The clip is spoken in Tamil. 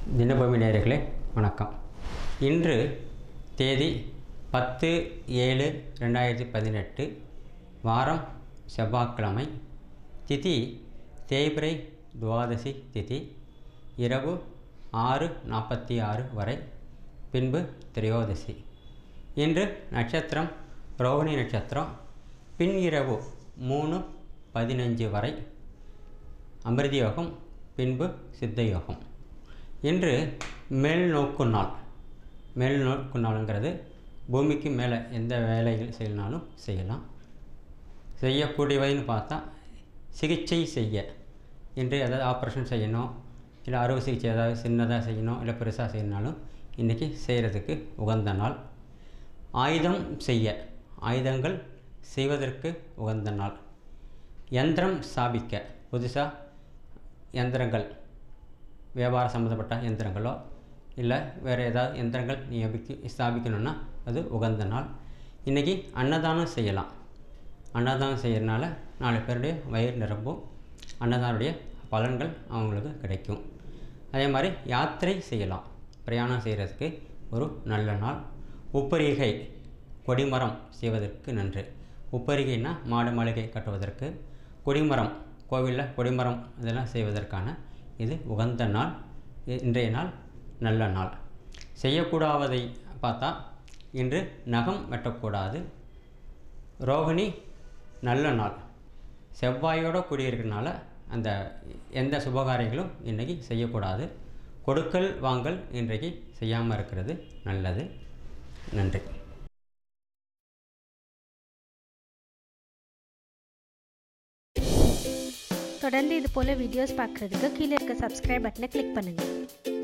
தினபூமி நேயர்களே வணக்கம். இன்று தேதி 10/7/2018, வாரம் செவ்வாய்க்கிழமை. திதி தேய்பிறை துவாதசி திதி, இரவு 6:46 வரை, பின்பு திரையோதசி. இன்று நட்சத்திரம் ரோகிணி நட்சத்திரம். பின் இரவு 3:15 வரை அமிர்த யோகம், பின்பு சித்த யோகம். இன்று மேல்நோக்கு நாள். மேல்நோக்கு நாளுங்கிறது பூமிக்கு மேலே எந்த வேலைகள் செய்யணும்னாலும் செய்யலாம். செய்யக்கூடியவைன்னு பார்த்தா சிகிச்சை செய்ய, இன்று ஏதாவது ஆப்ரேஷன் செய்யணும், இல்லை அறுவை சிகிச்சை ஏதாவது சின்னதாக செய்யணும், இல்லை பெருசாக செய்யணுனாலும் இன்றைக்கி செய்கிறதுக்கு உகந்த நாள். ஆயுதம் செய்ய, ஆயுதங்கள் செய்வதற்கு உகந்த நாள். யந்திரம் ஸ்தாபிக்க, புதுசாக யந்திரங்கள், வியாபார சம்மந்தப்பட்ட யந்திரங்களோ இல்லை வேறு ஏதாவது யந்திரங்கள் ஸ்தாபிக்கணுன்னா அது உகந்த நாள். இன்றைக்கி அன்னதானம் செய்யலாம். அன்னதானம் செய்கிறதுனால 4 பேருடைய வயிறு நிரம்பும், அன்னதானுடைய பலன்கள் அவங்களுக்கு கிடைக்கும். அதே மாதிரி யாத்திரை செய்யலாம், பிரயாணம் செய்கிறதுக்கு ஒரு நல்ல நாள். உப்பரிகை, கொடிமரம் செய்வதற்கு நன்று. உப்பரிகைன்னா மாடு மாளிகை கட்டுவதற்கு, கொடிமரம் கோவிலில் கொடிமரம் இதெல்லாம் செய்வதற்கான இது உகந்த நாள். இன்றைய நாள் நல்ல நாள். செய்யக்கூடாததை பார்த்தா இன்று நகம் வெட்டக்கூடாது. ரோகிணி நல்ல நாள். செவ்வாயோடு கூடியிருக்கிறதுனால அந்த எந்த சுபகாரியங்களும் இன்றைக்கி செய்யக்கூடாது. கொடுக்கல் வாங்கல் இன்றைக்கு செய்யாமல் இருக்கிறது நல்லது. நன்றி. தொடர்ந்து இது போல வீடியோஸ் பார்க்குறதுக்கு கீழே இருக்க சப்ஸ்கிரைப் பட்டனை கிளிக் பண்ணுங்கள்.